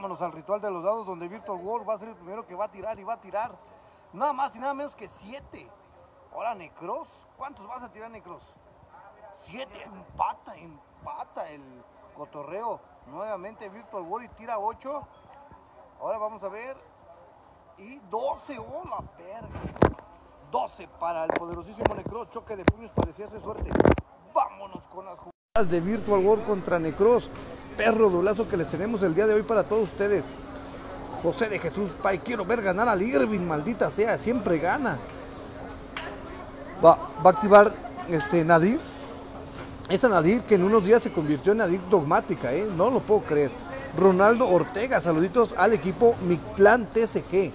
Vámonos al ritual de los dados, donde Virtual World va a ser el primero que va a tirar y va a tirar nada más y nada menos que 7. Ahora Necros, ¿cuántos vas a tirar, Necros? 7, empata el cotorreo. Nuevamente Virtual World y tira 8. Ahora vamos a ver. Y 12, ¡oh la verga! 12 para el poderosísimo Necros. Choque de puños para desearse suerte. Vámonos con las jugadas de Virtual World contra Necros. Perro dolazo que les tenemos el día de hoy para todos ustedes. José de Jesús Pai, quiero ver ganar al Irving, maldita sea, siempre gana. Va a activar Nadir. Esa Nadir que en unos días se convirtió en Nadir dogmática, no lo puedo creer. Ronaldo Ortega, saluditos al equipo Mictlán TCG.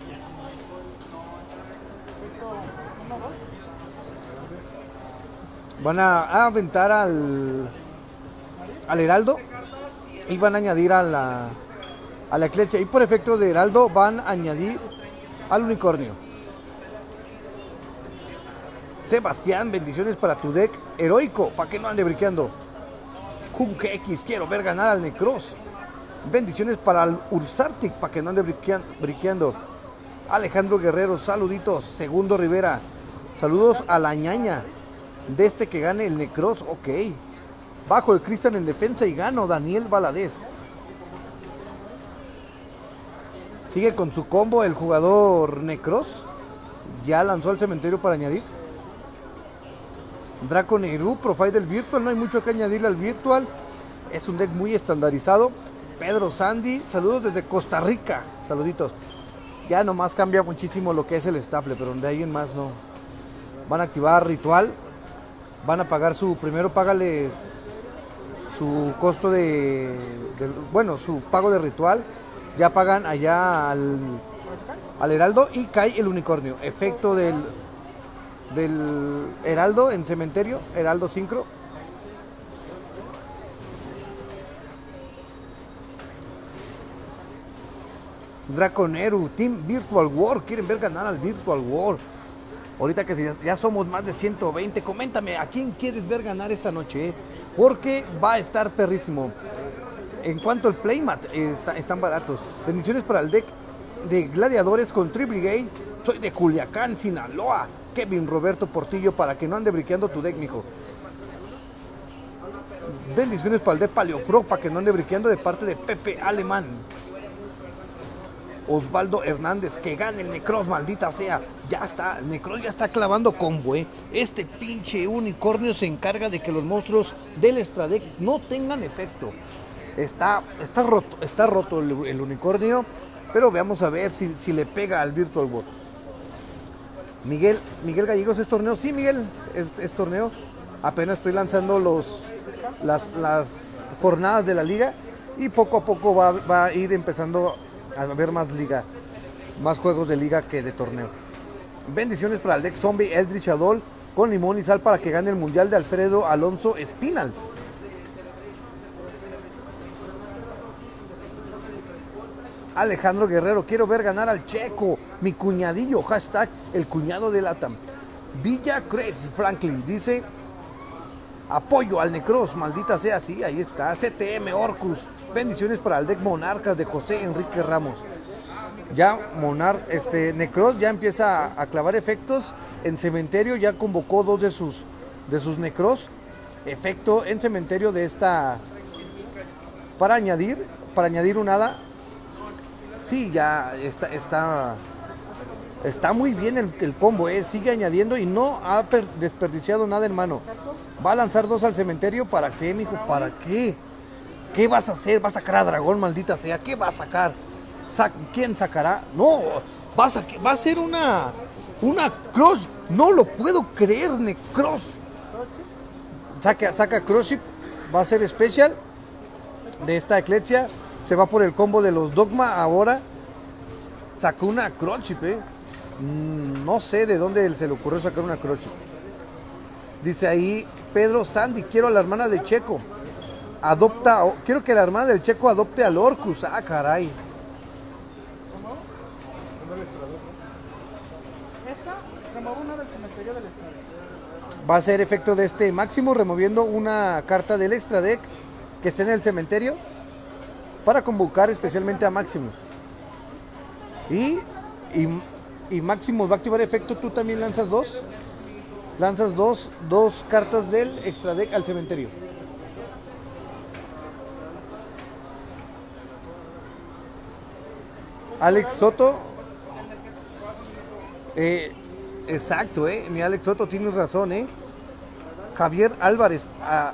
Van a aventar al Heraldo y van a añadir a la Eclipse. Y por efecto de Heraldo van a añadir al Unicornio. Sebastián, bendiciones para tu deck heroico, para que no ande briqueando. Kunk X, quiero ver ganar al Necros. Bendiciones para el Ursartic, para que no ande briqueando. Alejandro Guerrero, saluditos. Segundo Rivera, saludos a la ñaña de que gane el Necros, ok. Bajo el Cristian en defensa y gano, Daniel Valadez. Sigue con su combo el jugador Necros. Ya lanzó al cementerio para añadir. Draco Neru, profile del Virtual, no hay mucho que añadirle al Virtual. Es un deck muy estandarizado. Pedro Sandy, saludos desde Costa Rica. Saluditos. Ya nomás cambia muchísimo lo que es el estable, pero de ahí en más no. Van a activar ritual. Van a pagar primero págales su costo bueno, su pago de ritual. Ya pagan allá al Heraldo y cae el Unicornio. Efecto del Heraldo en cementerio, Heraldo Sincro. Draconeru, Team Virtual War, quieren ver ganar al Virtual War. Ahorita que ya somos más de 120, coméntame a quién quieres ver ganar esta noche, porque va a estar perrísimo. En cuanto al playmat, están baratos. Bendiciones para el deck de gladiadores con Tribrigade. Soy de Culiacán, Sinaloa. Kevin Roberto Portillo, para que no ande briqueando tu deck, mijo. Bendiciones para el deck Paleofrog, para que no ande briqueando, de parte de Pepe Alemán. Osvaldo Hernández, que gane el Necros, maldita sea. Ya está, el Necros ya está clavando combo, Este pinche Unicornio se encarga de que los monstruos del extra deck no tengan efecto. Está roto el Unicornio, pero veamos a ver si le pega al Virtual World. Miguel Gallegos, ¿es torneo? Sí, Miguel, es torneo. Apenas estoy lanzando las jornadas de la liga y poco a poco va a ir empezando a haber más juegos de liga que de torneo. Bendiciones para el deck Zombie Eldritch Adol con limón y sal, para que gane el mundial de Alfredo Alonso Espinal. Alejandro Guerrero, quiero ver ganar al Checo, mi cuñadillo, hashtag el cuñado de Latam. Villa Craig Franklin dice: apoyo al Necros, maldita sea, sí, ahí está. CTM Orcus, bendiciones para el deck Monarcas de José Enrique Ramos. Ya Necros ya empieza a clavar efectos en cementerio, ya convocó 2 de sus Necros. Efecto en cementerio de esta para añadir un hada. Sí, ya está muy bien el combo, sigue añadiendo y no ha desperdiciado nada, hermano. Va a lanzar 2 al cementerio. ¿Para qué, mijo? ¿Para qué? ¿Qué vas a hacer? ¿Va a sacar a Dragón, maldita sea? ¿Qué va a sacar? ¿Quién sacará? No, va a ser una Cross. No lo puedo creer, Necros. Saca Cross, va a ser especial de esta Eclipse. Se va por el combo de los Dogma ahora. Sacó una Cross, no sé de dónde se le ocurrió sacar una Cross. Dice ahí Pedro Sandy, quiero a la hermana de Checo. Quiero que la hermana del Checo adopte al Orcus. Ah, caray. Esta remueve una del cementerio del extra deck. Va a ser efecto de Máximo, removiendo una carta del extra deck que esté en el cementerio. para convocar especialmente a Maximus. Y Maximus va a activar efecto. Tú también lanzas dos. Lanzas dos cartas del extra deck al cementerio. Alex Soto. Exacto, mi Alex Soto, tienes razón, Javier Álvarez.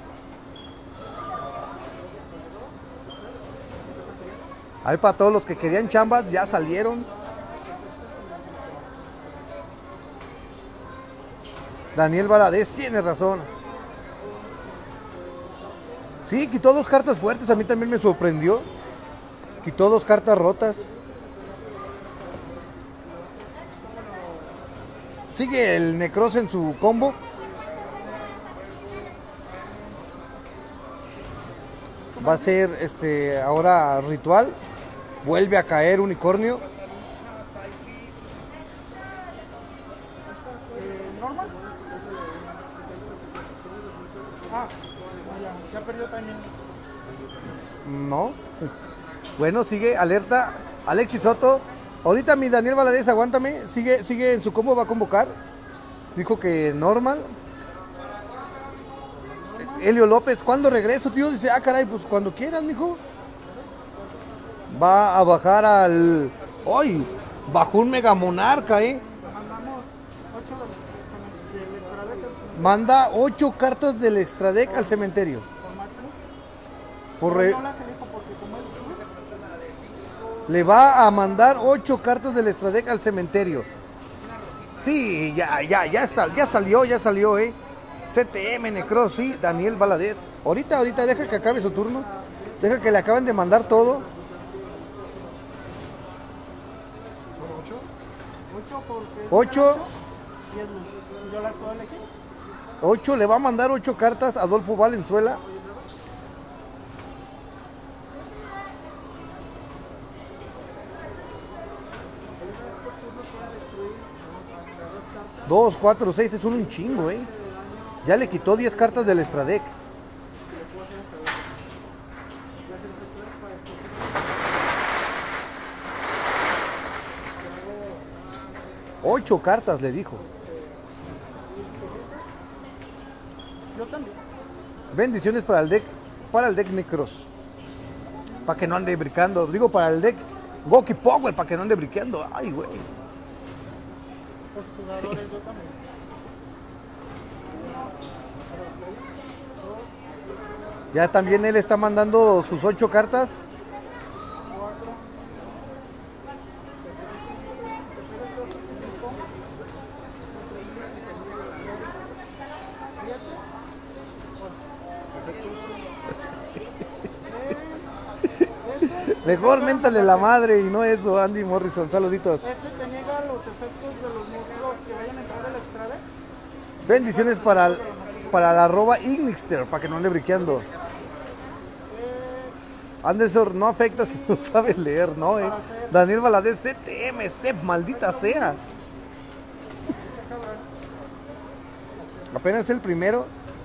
Ahí para todos los que querían chambas, ya salieron. Daniel Valadez, tiene razón. Sí, quitó dos cartas fuertes, a mí también me sorprendió. Quitó dos cartas rotas. Sigue el Necros en su combo. Va a ser ahora ritual. Vuelve a caer unicornio. ¿Normal? Ya perdió también. No. Bueno, sigue alerta. Alexis Soto. Ahorita mi Daniel Valadez, aguántame. Sigue en su combo, va a convocar. Dijo que normal. Helio López, ¿cuándo regreso, tío? Dice, caray, pues cuando quieran, mijo. Va a bajar al... ¡Ay! Bajó un mega monarca, Mandamos 8 del extra deck. Manda 8 cartas del extra deck al cementerio. ¿Por Por No las elijo porque como es Le va a mandar 8 cartas del extra deck al cementerio. Sí, ya salió, CTM Necros, sí, Daniel Valadez. Ahorita, deja que acabe su turno. Deja que le acaben de mandar todo. 8. y es luz. ¿Yo las puedo elegir? 8, le va a mandar 8 cartas a Adolfo Valenzuela. Dos, 4, 6, es un chingo, Ya le quitó 10 cartas del extra deck. Ocho cartas le dijo. Yo también. Bendiciones para el deck Necros. Para que no ande brincando. Digo, para el deck Goki Power, para que no ande brincando. Ay, güey. Los jugadores, yo también. Ya también él está mandando sus 8 cartas. 4. Mejor méntale la madre y no eso, Andy Morrison. Saluditos. Te niega los efectos de los monstruos que vayan a entrar al extra deck. Bendiciones para la arroba Ignixter, para que no ande briqueando. Anderson no afecta si no sabe leer, ¿no? Daniel Valadez, CTM, CEP, maldita sea. Apenas el primero.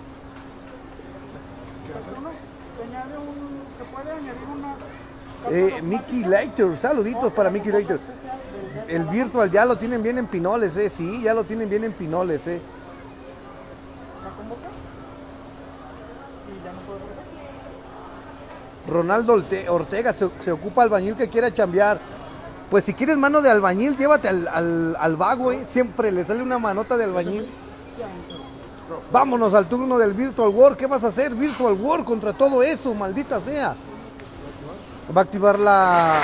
Que puede añadir una. Mickey Lighter, saluditos para Mickey Lighter. El virtual ya lo tienen bien en pinoles, sí, ya lo tienen bien en pinoles, ¿La convoca? Y ya no puedo regresar. Ronaldo Ortega se ocupa albañil que quiera chambear. Pues si quieres mano de albañil, llévate al vago, siempre le sale una manota de albañil. Vámonos al turno del Virtual War. ¿Qué vas a hacer, Virtual War, contra todo eso, maldita sea? Va a activar Va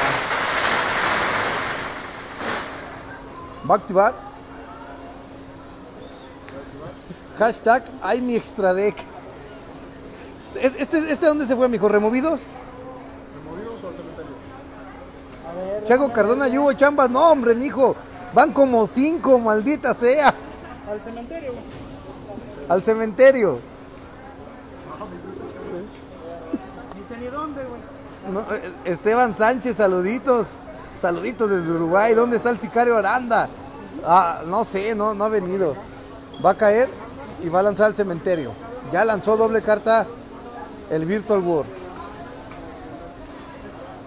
a activar. Hashtag hay mi extra deck. ¿Este dónde se fue, mijo? ¿Removidos? ¿Removidos o al cementerio? A ver. Chago Cardona y Hugo Chambas. No, hombre, mijo. Van como 5, maldita sea. Al cementerio. Al cementerio. Dice ni dónde, güey. No, Esteban Sánchez, saluditos. Saluditos desde Uruguay. ¿Dónde está el sicario Aranda? No sé, no ha venido. Va a caer y va a lanzar al cementerio. Ya lanzó doble carta el Virtual War.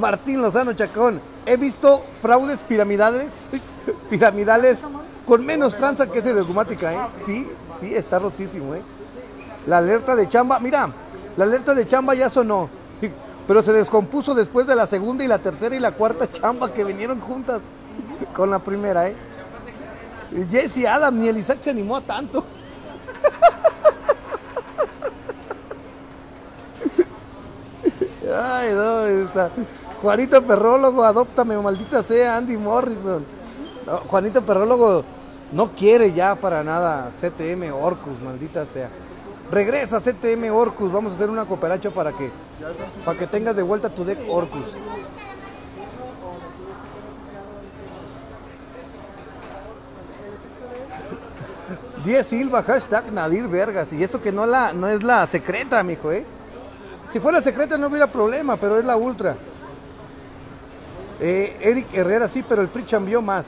Martín Lozano Chacón. He visto fraudes piramidales con menos tranza que ese de Dogmática, ¿eh? Sí, sí, está rotísimo, ¿eh? La alerta de chamba, mira, la alerta de chamba ya sonó, pero se descompuso después de la segunda y la tercera y la cuarta chamba que vinieron juntas con la primera, ¿eh? Y Jesse Adam, ni el Isaac se animó a tanto. Ay, no, está. Juanito Perrólogo, adóptame, maldita sea, Andy Morrison. No, Juanito Perrólogo no quiere ya para nada CTM Orcus, maldita sea. Regresa CTM Orcus, vamos a hacer una cooperacha para que tengas de vuelta tu deck Orcus. Diez Silva, hashtag Nadir Vergas. Y eso que no es la secreta, mijo, ¿eh? Si fuera secreta no hubiera problema, pero es la ultra. Eric Herrera sí, pero el PRI chambió más.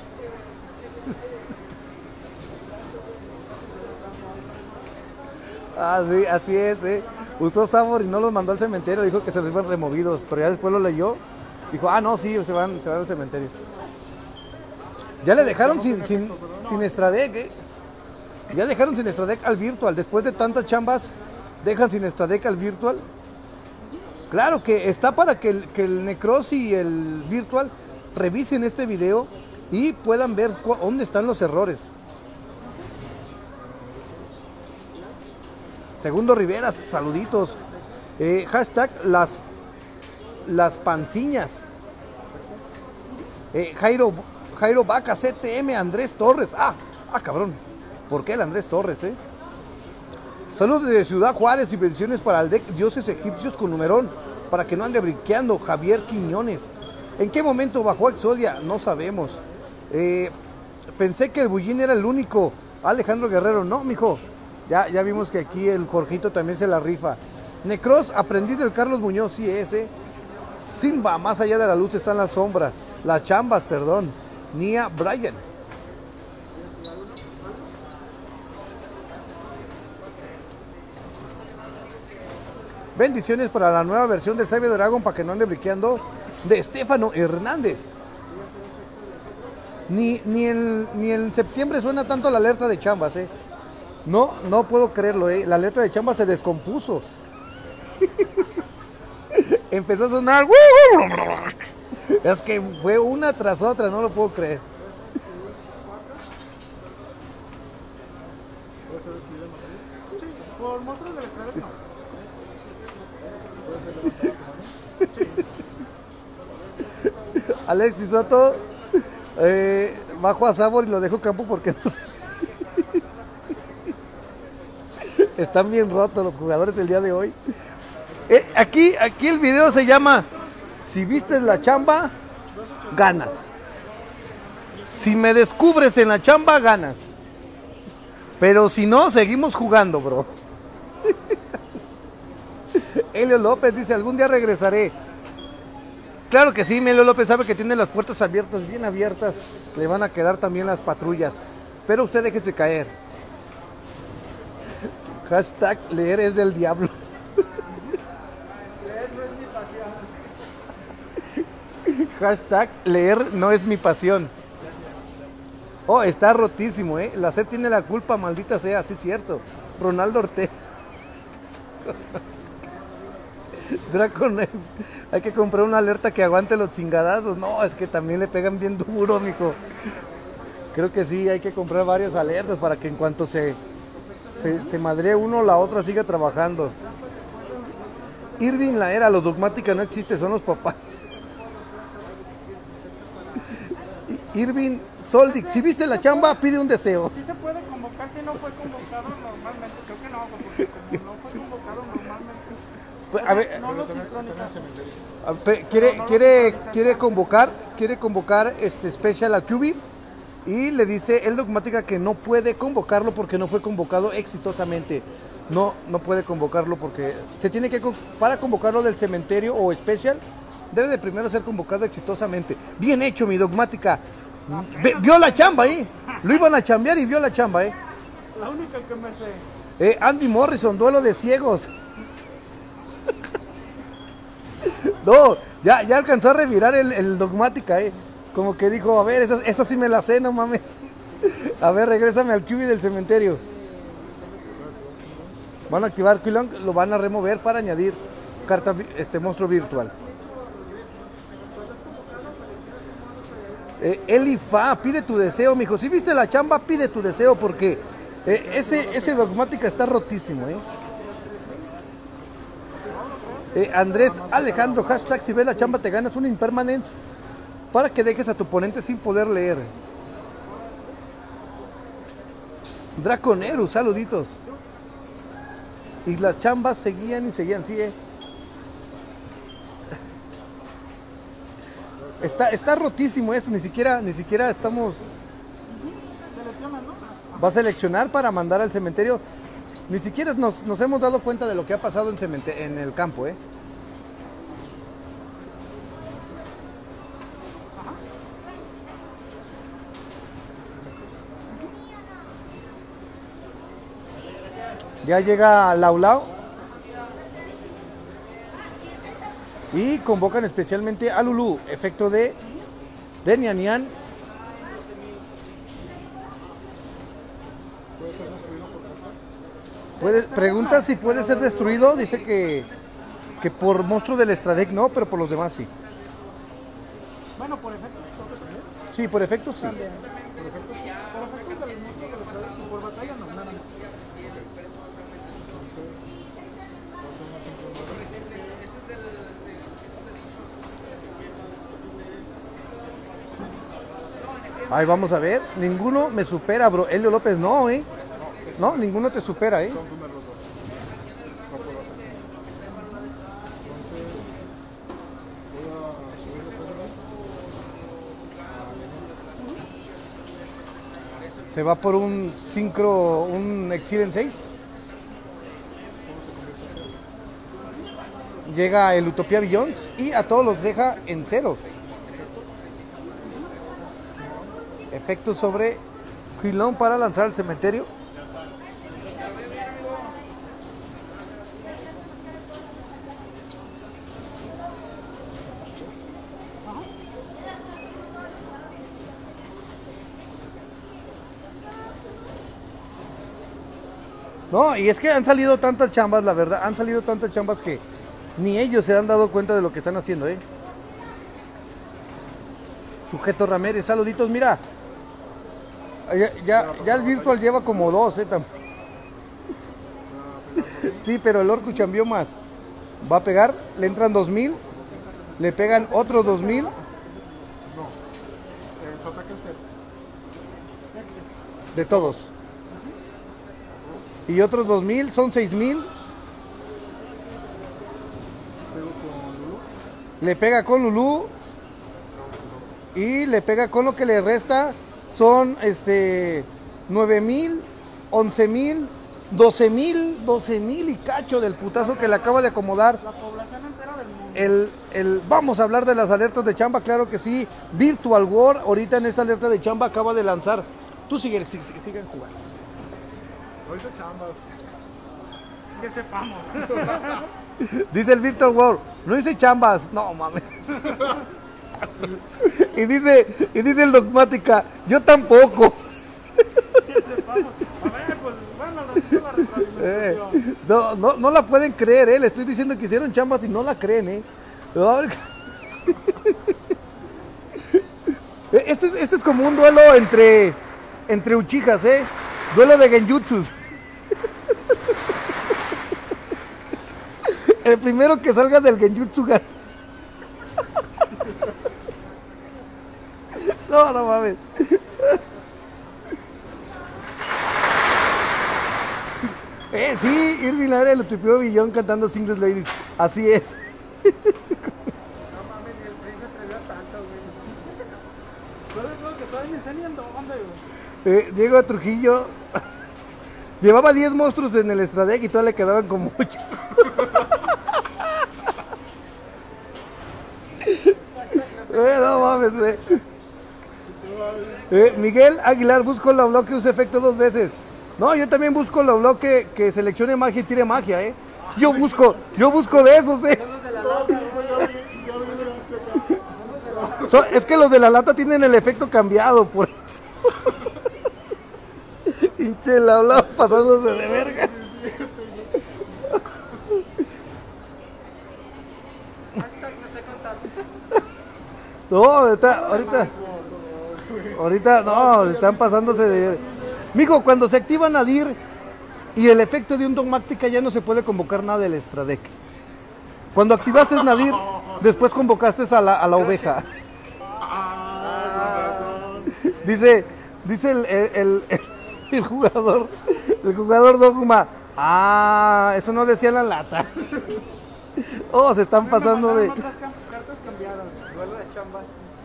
Sí, así es, Usó Sabor y no los mandó al cementerio, dijo que se los iban removidos, pero ya después lo leyó. Dijo, no, sí, se van al cementerio. Ya le dejaron sin extradeck, Ya dejaron sin extradeck al virtual. Después de tantas chambas, dejan sin extradeck al virtual. Claro que está para que el Necros y el virtual revisen este video y puedan ver dónde están los errores. Segundo Rivera, saluditos. Hashtag las panciñas. Jairo Vaca, CTM, Andrés Torres. Cabrón. ¿Por qué el Andrés Torres, Saludos de Ciudad Juárez y bendiciones para el deck Dioses Egipcios con numerón, para que no ande briqueando. Javier Quiñones. ¿En qué momento bajó Exodia? No sabemos. Pensé que el Bullín era el único. Alejandro Guerrero, no, mijo. Ya vimos que aquí el Jorgito también se la rifa. Necros, aprendiz del Carlos Muñoz, sí ese. Simba, más allá de la luz están las sombras. Las chambas, perdón. Nia Bryan. Bendiciones para la nueva versión de Cyber Dragon para que no ande briqueando. De Estefano Hernández. Ni en septiembre suena tanto la alerta de chambas, No puedo creerlo, La alerta de chambas se descompuso. Empezó a sonar. Es que fue una tras otra, no lo puedo creer. Sí, por monstruos del extradeck no. Alexis Soto bajo a Sabor y lo dejo campo porque no sé. Están bien rotos los jugadores el día de hoy. Aquí el video se llama Si vistes la chamba, ganas. Si me descubres en la chamba, ganas. Pero si no, seguimos jugando, bro. Helio López dice, algún día regresaré. Claro que sí, Helio López sabe que tiene las puertas abiertas, bien abiertas. Le van a quedar también las patrullas. Pero usted déjese caer. Hashtag leer es del diablo. Leer no es mi pasión. Hashtag leer no es mi pasión. Oh, está rotísimo, La SEP tiene la culpa, maldita sea, sí es cierto. Ronaldo Ortega. Dracon, hay que comprar una alerta que aguante los chingadazos. No, es que también le pegan bien duro, mijo. Creo que sí, hay que comprar varias alertas para que en cuanto se madree uno, la otra siga trabajando. Irving la era, los Dogmática no existe, son los papás. Irving Soldic, si viste la chamba, pide un deseo. Sí se puede convocar si no fue convocado normalmente. Creo que no, porque como no fue convocado normalmente. A ver, No lo sincronizamos. quiere convocar Special al QB y le dice el Dogmática que no puede convocarlo porque no fue convocado exitosamente. No puede convocarlo porque se tiene que, para convocarlo del cementerio o Special, debe de primero ser convocado exitosamente. Bien hecho, mi Dogmática. Vio la chamba ahí. Lo iban a chambear y vio la chamba, La única que me sé. Andy Morrison, duelo de ciegos. No, Ya alcanzó a revirar el dogmática, Como que dijo, a ver, esa sí me la sé, no mames. A ver, regrésame al QB del cementerio. Van a activar Quilong, lo van a remover para añadir carta, monstruo virtual. Elifa, pide tu deseo, mijo. Si viste la chamba, pide tu deseo porque ese dogmática está rotísimo, Andrés Alejandro, hashtag, si ves la chamba te ganas un impermanence para que dejes a tu oponente sin poder leer. Draconerus, saluditos. Y las chambas seguían y seguían, sí, Está rotísimo esto, ni siquiera estamos... Va a seleccionar para mandar al cementerio. Ni siquiera nos hemos dado cuenta de lo que ha pasado en el campo, Ya llega Laulau. Y convocan especialmente a Lulu. Efecto de Nian Nian. ¿Puede ser destruido por cartas? Pregunta si puede ser destruido. Dice que por monstruo del extra deck no, pero por los demás sí. Bueno, por efectos creo que también. Sí, por efectos sí. También. Por efectos sí. Por efectos del monstruo del extra deck, si por batalla no, nada más. Entonces, va a ser una 5-9. Ay, vamos a ver. Ninguno me supera, bro. Helio López no, No, ninguno te supera, Son números 2. No puedo hacer 5. Entonces, voy a subir los Federals. Se va por un sincro, un Exil en 6. Llega el Utopia Billions y a todos los deja en 0. Efecto sobre Quilón para lanzar al cementerio. No, y es que han salido tantas chambas, la verdad, han salido tantas chambas que ni ellos se han dado cuenta de lo que están haciendo, Sujeto Ramírez, saluditos, mira. Ya el Virtual lleva como 2, Sí, pero el Orcu chambió más. Va a pegar, le entran 2000, le pegan otros 2000. No, su ataque es el De todos. Y otros 2000, son 6000. pego con Lulu. Le pega con Lulu. Y le pega con lo que le resta. Son 9000, 11000, 12000 y cacho del putazo que le acaba de acomodar. La población entera del mundo. Vamos a hablar de las alertas de chamba, claro que sí. Virtual War, ahorita en esta alerta de chamba acaba de lanzar. Tú siguen jugando. No hice chambas. Que sepamos. Dice el Virtual War, no hice chambas. No mames. y dice el Dogmática, yo tampoco. Que sepamos. A ver, pues bueno, la retroalimentación. No la pueden creer, le estoy diciendo que hicieron chambas y no la creen, Pero a ver... Este es como un duelo entre Uchijas, duelo de genjutsus. El primero que salga del genjutsu gana. No mames. Sí, Irving Lara lo tripió Billón cantando Singles Ladies. Así es. No mames, ni el Prince se atrevió a tanto, güey. Yo que todavía ni sé ni en dónde, güey. Diego Trujillo llevaba 10 monstruos en el extra deck y todavía le quedaban como 8. No mames, Miguel Aguilar, busco la bloque, use efecto 2 veces. No, yo también busco la bloque que seleccione magia y tire magia, Yo busco de esos, Yo vi Es que los de la lata tienen el efecto cambiado, por eso. Pinche la hablaba pasándose de verga. No, ahorita no, están pasándose de... Mijo, cuando se activa Nadir y el efecto de un dogmática ya no se puede convocar nada del extra deck. Cuando activaste Nadir, después convocaste a la oveja. Dice el jugador dogma. Eso no decía la lata. Oh, se están pasando de... Cartas cambiadas, duelo de chamba.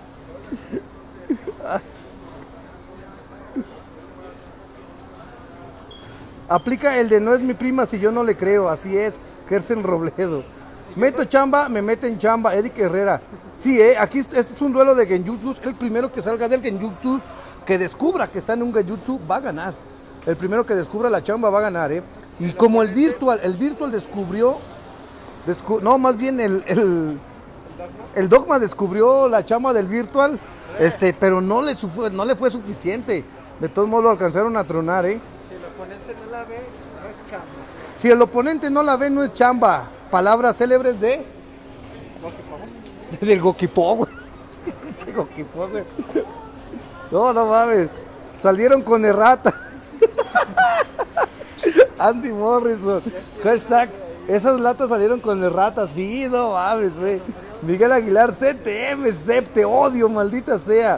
Aplica el de no es mi prima si yo no le creo, así es, Gersen Robledo. Meto chamba, me meten chamba, Eric Herrera. Sí, aquí este es un duelo de genjutsu, el primero que salga del genjutsu, que descubra que está en un genjutsu, va a ganar. El primero que descubra la chamba va a ganar, Y como el virtual descubrió, no, más bien el dogma descubrió la chamba del virtual, pero no le fue suficiente. De todos modos lo alcanzaron a tronar, Si el oponente no la ve, no es chamba. Si el oponente no la ve, no es chamba. Palabras célebres de... Del Gokipó, güey. Che, Gokipó, güey. No mames. Salieron con errata. Andy Morrison. Hashtag. Esas latas salieron con errata. Sí, no mames, güey. Miguel Aguilar, CTM, te odio, maldita sea.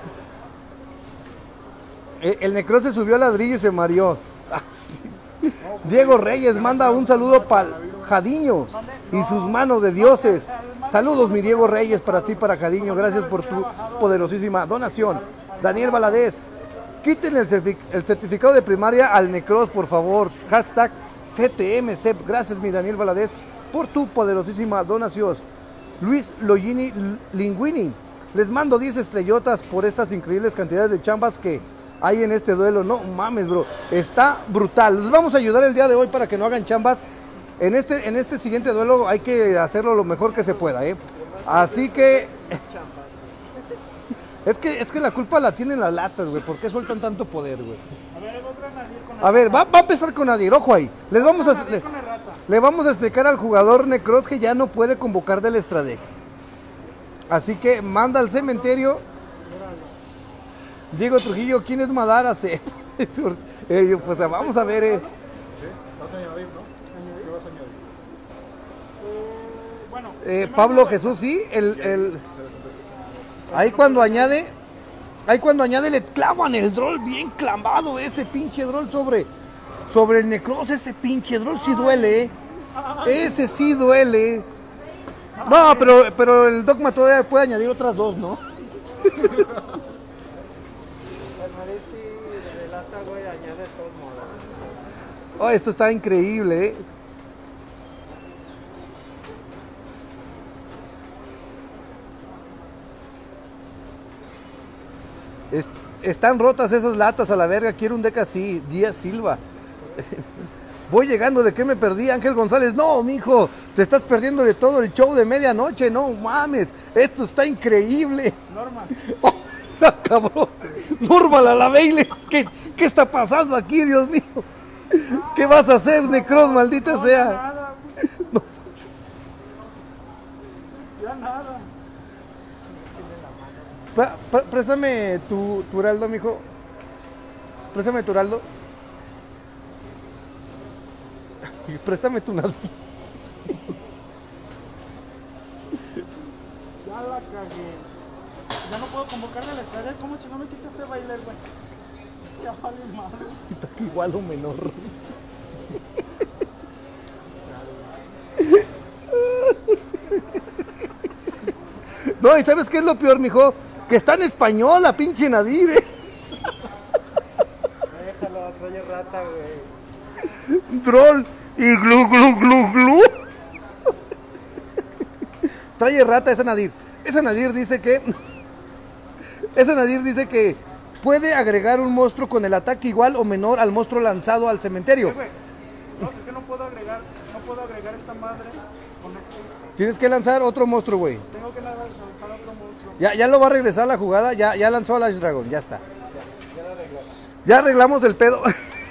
El Necros se subió al ladrillo y se mareó. Diego Reyes manda un saludo para Jadiño y sus manos de dioses. Saludos, mi Diego Reyes, para ti, para Jadiño. Gracias por tu poderosísima donación. Daniel Valadez, quiten el certificado de primaria al Necros, por favor. Hashtag CTMCEP. Gracias, mi Daniel Valadez, por tu poderosísima donación. Luis Logini Linguini, les mando 10 estrellotas por estas increíbles cantidades de chambas que hay en este duelo. No mames, bro, está brutal. Les vamos a ayudar el día de hoy para que no hagan chambas. En este siguiente duelo hay que hacerlo lo mejor que se pueda, Así que... Es que la culpa la tienen las latas, güey. ¿Por qué sueltan tanto poder, güey? A ver, va a empezar con Nadir, ojo ahí. Le vamos a explicar al jugador Necros que ya no puede convocar del extra deck. Así que manda al cementerio. Diego Trujillo, ¿quién es Madara? Pues vamos a ver. ¿Sí? ¿Vas a añadir, no? ¿Qué vas a añadir? Pablo Jesús, sí. Ahí cuando añade le clavan el droll bien clavado, ese pinche droll sobre el Necros. Ese pinche droll sí duele, Ese sí duele. No, pero el dogma todavía puede añadir otras dos, ¿no? Oh, esto está increíble, Están rotas esas latas a la verga. Quiero un deck así. Díaz Silva. Voy llegando, ¿de qué me perdí? Ángel González, no, mijo, te estás perdiendo de todo el show de medianoche. No mames, esto está increíble. Norma. Oh, cabrón. Normal a la baile. ¿Qué está pasando aquí, Dios mío? ¿Qué vas a hacer, Necros, maldita sea? Nada. No. Ya nada. Préstame tu heraldo, mijo. Préstame tu heraldo. Préstame tu nada. Ya la cagué. Ya no puedo convocarle a la estrella. ¿Cómo chingón me quita este bailer, güey? Es que vale madre. Está igual o menor. No, ¿y sabes qué es lo peor, mijo? Que está en español la pinche Nadir, Déjalo, trae rata, güey. Droll y glu glu glu glu. Trae rata esa Nadir. Esa Nadir dice que puede agregar un monstruo con el ataque igual o menor al monstruo lanzado al cementerio. No, es que no puedo agregar esta madre con este. Tienes que lanzar otro monstruo, güey. Tengo que lanzar otro monstruo. Ya lo va a regresar la jugada, ya lanzó al Ice Dragon, ya está. Ya arreglamos el pedo.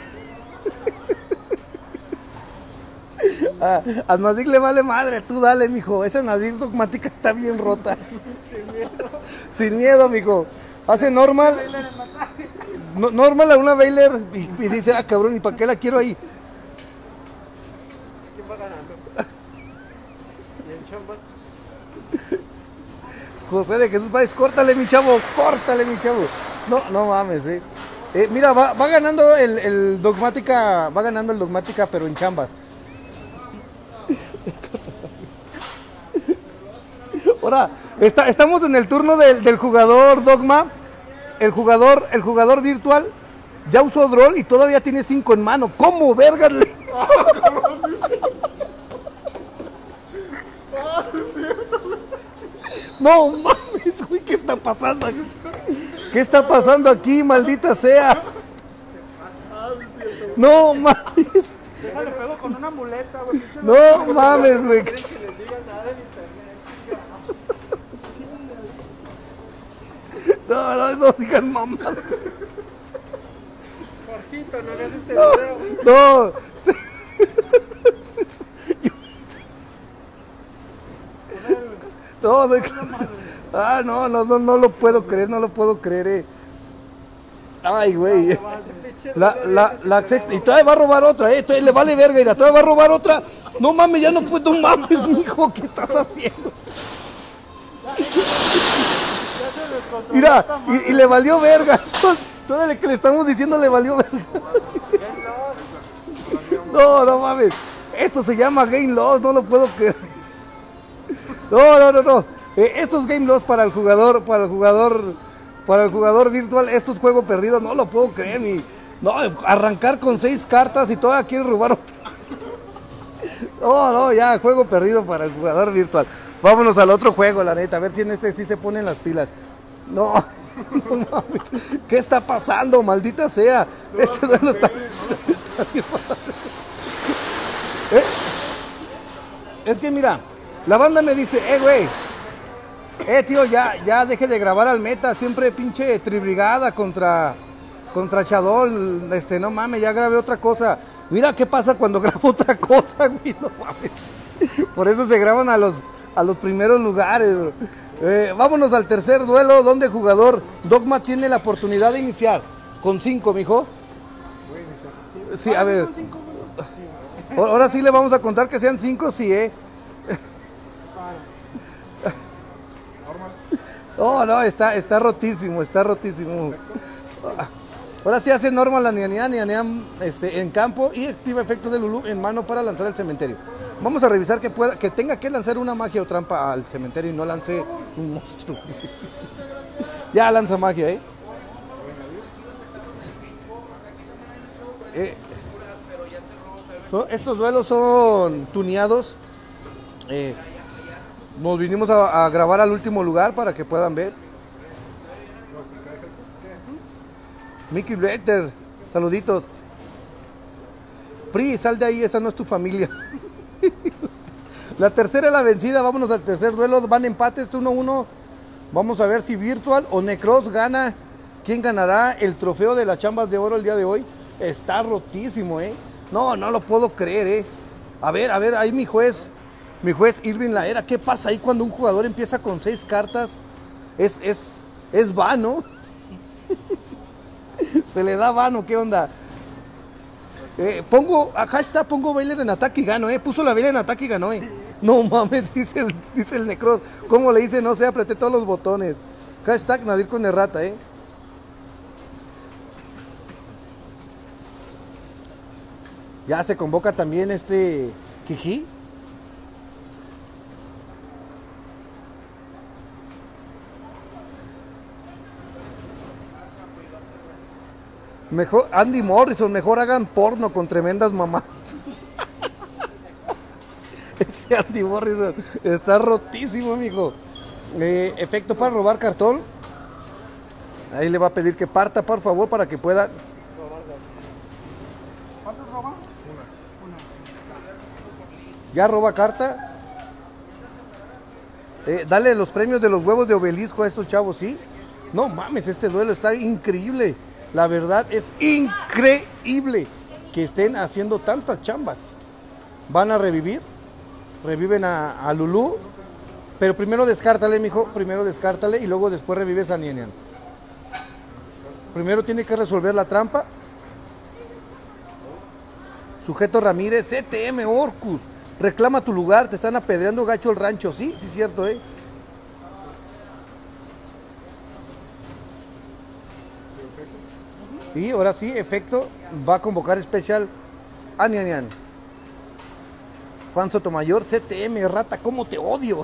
A Nadir le vale madre, tú dale, mijo. Esa Nadir dogmática está bien rota. Sin miedo, mijo. Hace normal. Normal a una Baylor y dice, ah, cabrón, ¿y para qué la quiero ahí? ¿Quién va ganando? ¿Y en chamba? José de Jesús Páez, córtale, mi chavo, córtale, mi chavo. No mames, mira, va ganando el dogmática, pero en chambas. Ahora, estamos en el turno del jugador Dogma. El jugador virtual ya usó Droll y todavía tiene 5 en mano. ¿Cómo vergas le hizo? No mames, güey, ¿qué está pasando aquí? ¿Qué está pasando aquí, maldita sea? No mames. Déjale pedo con una muleta, güey. No mames, güey. Que les diga nada en internet. No digan mamás. Jorgito, no veas este video. No. No lo puedo creer, Ay, güey. La sexta. Y todavía va a robar otra, todavía le vale verga, mira, todavía va a robar otra. No mames, ya no puedo, no mames, mijo, ¿qué estás haciendo? Mira, y le valió verga. Todo el que le estamos diciendo le valió verga. No mames. Esto se llama Game Loss, no lo puedo creer. No. Esto es Game Loss para el jugador virtual. Esto es juego perdido, no lo puedo creer. No, arrancar con 6 cartas y todavía quiere robar otra. No, ya, juego perdido para el jugador virtual. Vámonos al otro juego, la neta, a ver si en este sí se ponen las pilas. No mames. ¿Qué está pasando, maldita sea? Este duelo está bien. Es que mira, la banda me dice, güey, tío, ya deje de grabar al meta, siempre pinche tribrigada contra Shadow, no mames, ya grabé otra cosa. Mira qué pasa cuando grabo otra cosa, güey, no mames. Por eso se graban a los primeros lugares, bro. Vámonos al tercer duelo, donde el jugador Dogma tiene la oportunidad de iniciar con 5, mijo. Voy a iniciar. Sí, a ver. Ahora sí le vamos a contar que sean 5, sí, No, está rotísimo, Ahora sí hace normal la nianean en campo y activa efecto de Lulú en mano para lanzar al cementerio. Vamos a revisar que tenga que lanzar una magia o trampa al cementerio y no lance un monstruo. Ya lanza magia, estos duelos son tuneados. Nos vinimos a grabar al último lugar para que puedan ver. Mickey Bletter, saluditos. Pri, sal de ahí, esa no es tu familia. La tercera es la vencida, vámonos al tercer duelo, van empates 1-1. Vamos a ver si Virtual o Necros gana. ¿Quién ganará el trofeo de las chambas de oro el día de hoy? Está rotísimo, No lo puedo creer, A ver, ahí mi juez Irving Laera, ¿qué pasa ahí cuando un jugador empieza con 6 cartas? Es vano. Se le da vano, ¿qué onda? Pongo Baylor en ataque y gano, Puso la Baylor en ataque y ganó, No mames, dice el Necros. ¿Cómo le dice? No sé, apreté todos los botones. Hashtag Nadir con errata, Ya se convoca también Jiji. Mejor Andy Morrison, mejor hagan porno con tremendas mamás. Ese Andy Morrison está rotísimo, amigo. Efecto para robar cartón. Ahí le va a pedir que parta, por favor, para que pueda. ¿Cuántos roba? Una. Ya roba carta. Dale los premios de los huevos de obelisco a estos chavos, ¿sí? No mames, este duelo está increíble. La verdad es increíble que estén haciendo tantas chambas. Van a revivir. Reviven a Lulú. Pero primero descártale, mijo. Primero descártale y luego después revives a Nian Nian. Primero tiene que resolver la trampa. Sujeto Ramírez, CTM Orcus. Reclama tu lugar, te están apedreando gacho el rancho. Sí, sí es cierto, Y ahora sí, efecto, va a convocar especial a Nian Nian. Juan Sotomayor, CTM, rata, ¿cómo te odio?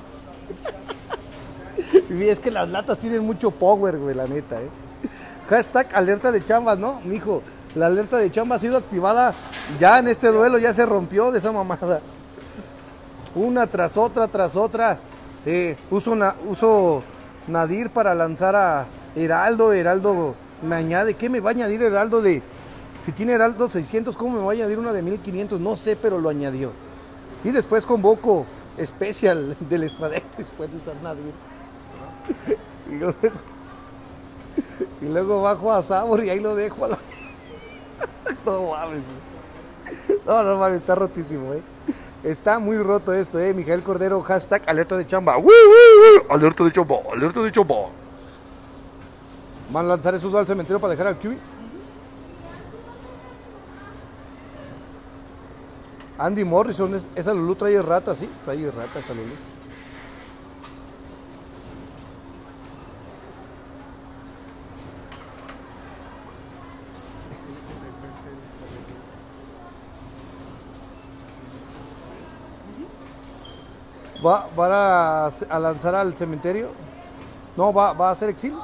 Y es que las latas tienen mucho power, güey, la neta, Hashtag alerta de chambas, ¿no? Mijo, la alerta de chamba ha sido activada ya en este duelo, ya se rompió de esa mamada. Una tras otra, uso Nadir para lanzar a Heraldo. Heraldo me añade, ¿qué me va a añadir Heraldo de? Si tiene Heraldo 600, ¿cómo me va a añadir una de 1500? No sé, pero lo añadió. Y después convoco especial del Estradec después de usar Nadir. Y luego bajo a Sabor y ahí lo dejo a la... No mames. No mames, está rotísimo, Está muy roto esto, Mijael Cordero, hashtag alerta de chamba. ¡Wii, wii, wii! Alerta de chamba, alerta de chamba. ¿Van a lanzar esos dos al cementerio para dejar al QB? Andy Morrison, esa Lulú trae rata, sí, trae rata esa Lulú. ¿Va a lanzar al cementerio? No, va a hacer exilio.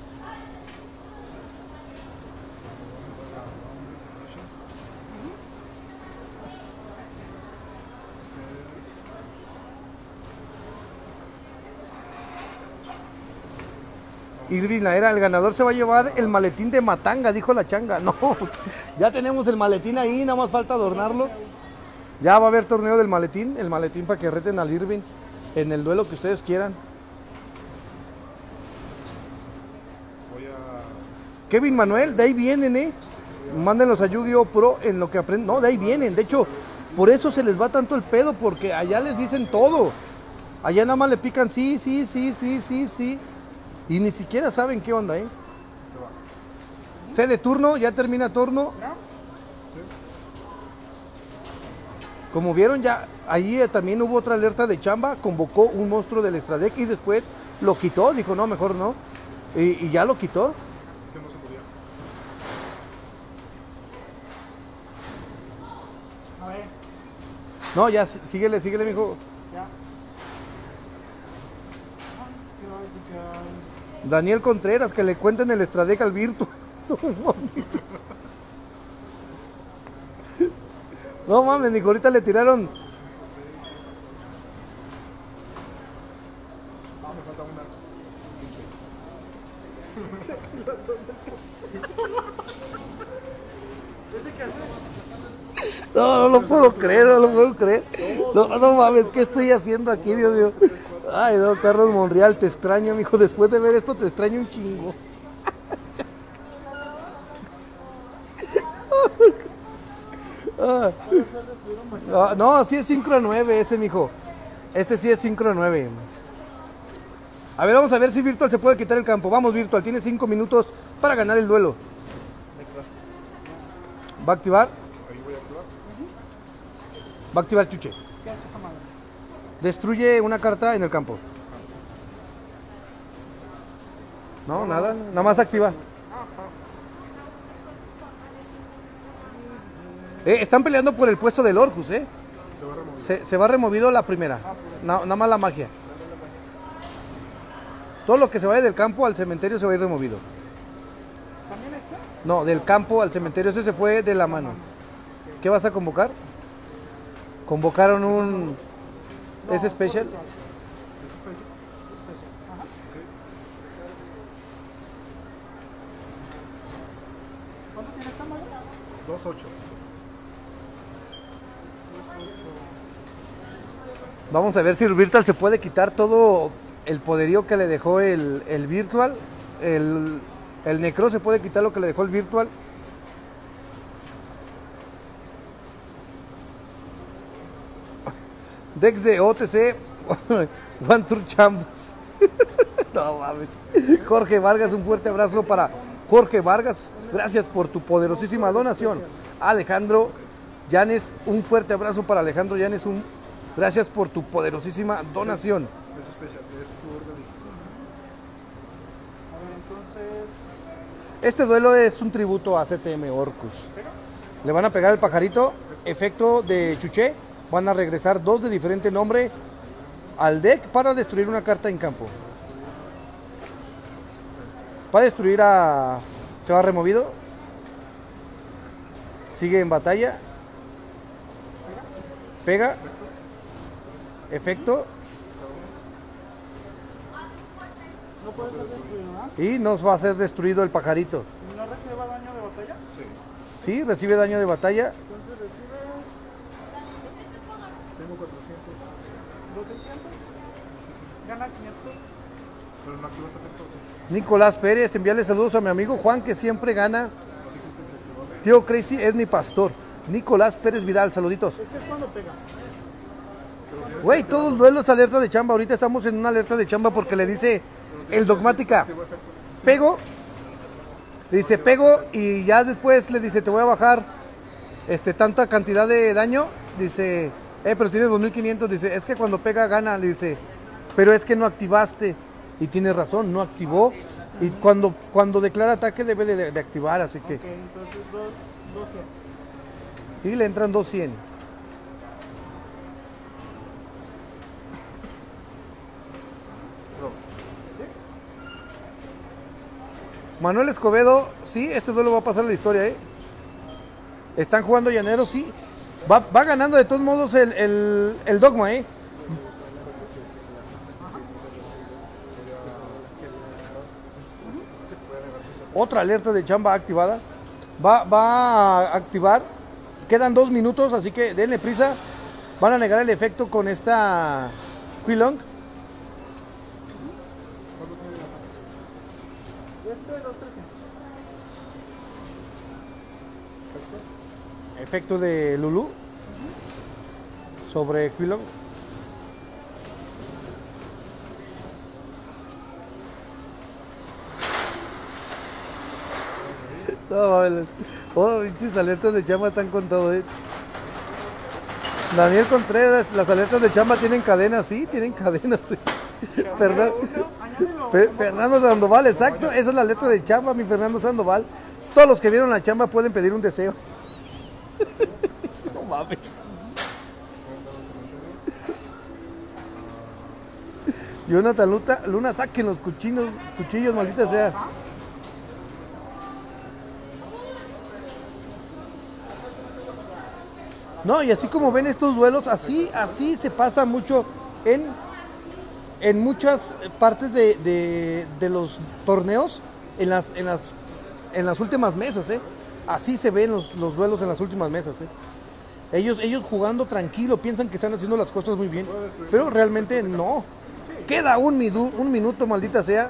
Irving Laera, el ganador se va a llevar el maletín de Matanga, dijo la changa. No, ya tenemos el maletín ahí, nada más falta adornarlo. Ya va a haber torneo del maletín, el maletín para que reten al Irving en el duelo que ustedes quieran. Kevin Manuel, de ahí vienen, Mándenlos a Yu-Gi-Oh! Pro en lo que aprenden. No, de ahí vienen, de hecho, por eso se les va tanto el pedo, porque allá les dicen todo. Allá nada más le pican sí. Y ni siquiera saben qué onda, C de turno, ya termina turno. Como vieron ya, ahí también hubo otra alerta de chamba, convocó un monstruo del Estradec y después lo quitó, dijo no, mejor no. Y ya lo quitó. Que no se podía. A ver, No, ya, síguele, mijo. ya. Daniel Contreras, que le cuenten el Estradec al Virtu. No mames, Nico, ahorita le tiraron. Me falta una. No lo puedo creer, no lo puedo creer. No mames, ¿qué estoy haciendo aquí, Dios mío? Ay, no, Carlos Monreal, te extraño, mijo. Después de ver esto, te extraño un chingo. No, sí es Synchro 9 ese, mijo. Este sí es Synchro 9. A ver, vamos a ver si Virtual se puede quitar el campo. Vamos, Virtual, tiene 5 minutos para ganar el duelo. ¿Va a activar? Ahí voy a activar. Va a activar Chuche. ¿Qué hace esa madre? Destruye una carta en el campo. No, nada, nada más activa. Están peleando por el puesto del Orcus, Se va a remover. Se va removido la primera. Nada más la magia. Todo lo que se vaya del campo al cementerio se va a ir removido. ¿También está? No, del campo al cementerio, ese se fue de la mano. ¿Qué vas a convocar? Convocaron un... ¿Es especial? Ajá. ¿Cuánto tiene esta madre? 2-8. Vamos a ver si Virtual se puede quitar todo el poderío que le dejó el Virtual. El Necro se puede quitar lo que le dejó el Virtual. Dex de OTC, One Tour Chambas. No mames. Jorge Vargas, un fuerte abrazo para Jorge Vargas. Gracias por tu poderosísima donación. Alejandro Llanes, un fuerte abrazo para Alejandro Llanes. Gracias por tu poderosísima donación. Es especial, es fútbol de Liz. A ver, entonces. Este duelo es un tributo a CTM Orcus. Le van a pegar el pajarito, efecto de Chuché. Van a regresar 2 de diferente nombre al deck para destruir una carta en campo. Va a destruir a... Se va removido. Sigue en batalla. Pega. Efecto. No puede ser destruido, ¿verdad? Y nos va a ser destruido el pajarito. ¿Y no recibe daño de batalla? Sí. Sí, recibe daño de batalla. Entonces recibe Tengo 400. 2600. Gana 500. Pero no activaste efecto. Sí. Nicolás Pérez, envíale saludos a mi amigo Juan, que siempre gana. Tío Crazy es mi pastor. Nicolás Pérez Vidal, saluditos. Es que es cuando pega. Güey, todos los duelos alerta de chamba. Ahorita estamos en una alerta de chamba porque le dice el Dogmática, pego. Le dice pego y ya después le dice te voy a bajar tanta cantidad de daño. Dice, pero tienes 2500. Dice, es que cuando pega gana. Le dice, pero es que no activaste. Y tiene razón, no activó. Y cuando declara ataque debe de activar, así que. Ok, entonces 200. Y le entran 200. Manuel Escobedo, sí, este duelo va a pasar a la historia, ¿eh? Están jugando llaneros, sí. Va ganando de todos modos el Dogma, ¿eh? Otra alerta de chamba activada. Va a activar. Quedan 2 minutos, así que denle prisa. Van a negar el efecto con esta Quilong. Este 2300. Efecto de Lulu sobre Quilong. No, mames. Pinches alertas de chamba están con todo, ¿eh? Daniel Contreras, las alertas de chamba tienen cadenas, sí, tienen cadenas. Sí. Fernando Sandoval, exacto, esa es la alerta de chamba, mi Fernando Sandoval. Todos los que vieron la chamba pueden pedir un deseo. No mames. Jonathan Luna, saquen los cuchillos, maldita sea. No, y así como ven estos duelos, así se pasa mucho en muchas partes de los torneos, en las últimas mesas, ¿eh? Así se ven los duelos en las últimas mesas, ¿eh? Ellos jugando tranquilo, piensan que están haciendo las cosas muy bien, pero realmente no. Queda un minuto, maldita sea.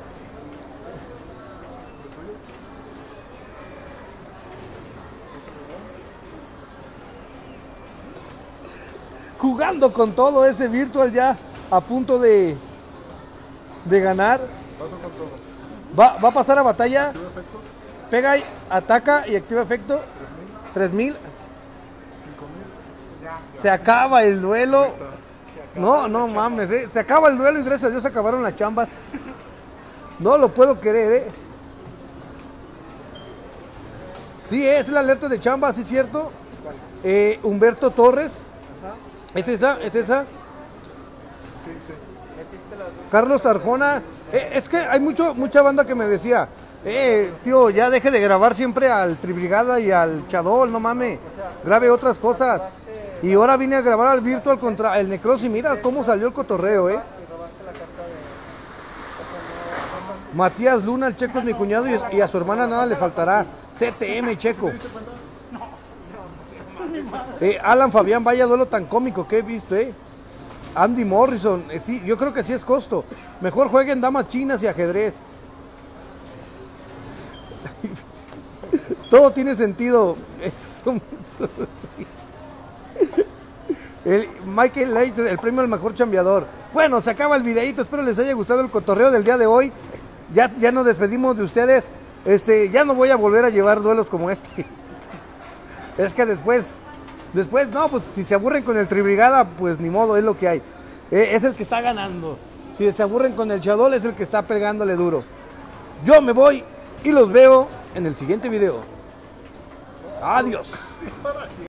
Jugando con todo ese Virtual ya a punto de ganar. Va a pasar a batalla. Pega, ataca y activa efecto. 3000. Se acaba el duelo. No mames, se acaba el duelo y gracias a Dios se acabaron las chambas. No lo puedo creer, Sí, es la alerta de chamba, sí es cierto. Humberto Torres. ¿Es esa? ¿Qué dice? Carlos Arjona. Es que hay mucha banda que me decía, tío, ya deje de grabar siempre al Tribrigada y al Chadol, no mames, grabe otras cosas. Y ahora vine a grabar al Virtual contra el Necros y mira cómo salió el cotorreo, Matías Luna, el Checo es mi cuñado y a su hermana nada le faltará. CTM Checo. Alan Fabián, vaya duelo tan cómico que he visto, Andy Morrison, sí, yo creo que sí es costo. Mejor jueguen damas chinas y ajedrez. Todo tiene sentido. Michael Leiter, el premio al mejor chambeador. Bueno, se acaba el videito. Espero les haya gustado el cotorreo del día de hoy. Ya nos despedimos de ustedes. Ya no voy a volver a llevar duelos como este. Es que después, no, pues si se aburren con el Tribrigada, pues ni modo, es lo que hay. Es el que está ganando. Si se aburren con el Chadol, es el que está pegándole duro. Yo me voy y los veo en el siguiente video. Adiós.